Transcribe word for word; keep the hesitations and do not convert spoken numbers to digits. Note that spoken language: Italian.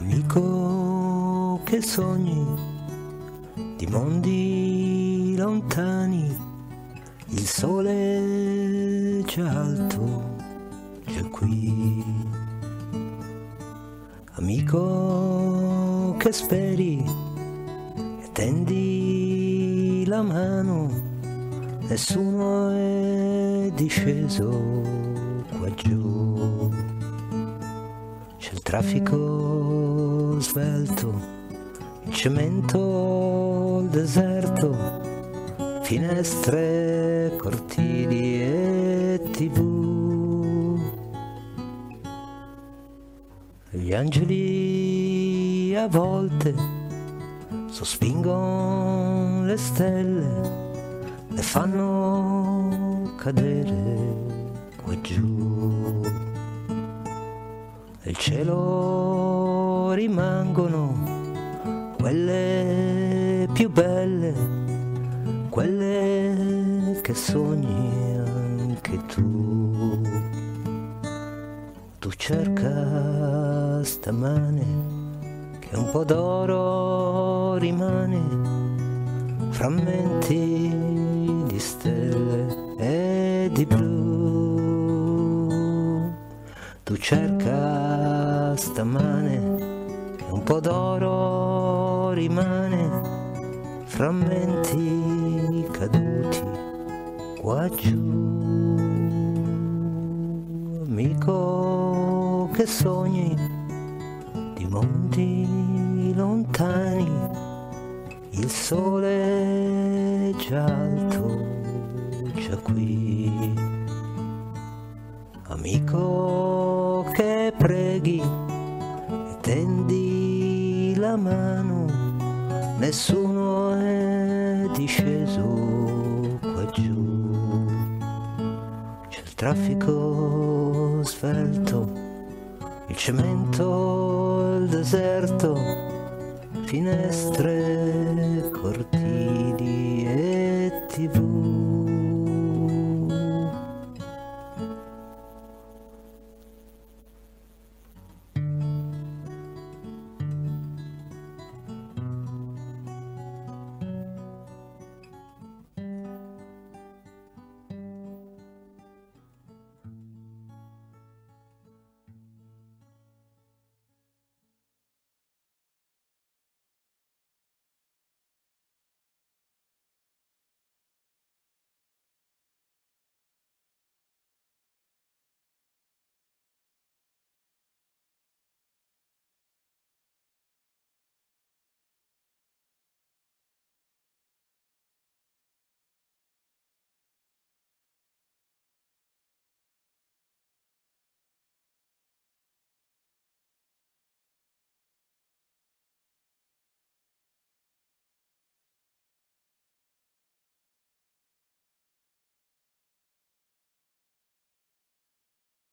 Amico che sogni di mondi lontani, il sole è già alto, già qui. Amico che speri e tendi la mano, nessuno è disceso qua giù. C'è il traffico svelto, il cemento, il deserto, finestre, cortili e tivù. Gli angeli a volte sospingono le stelle, le fanno cadere qua giù. Nel cielo rimangono quelle più belle, quelle che sogni anche tu. Tu cerca stamane che un po' d'oro rimane, frammenti di stelle e di blu. Tu cerca stamane che un po' d'oro rimane, frammenti caduti qua giù. Amico che sogni di mondi lontani, il sole è già alto, già qui. Amico che preghi e tendi la mano, nessuno è disceso qua giù. C'è il traffico svelto, il cemento, il deserto, finestre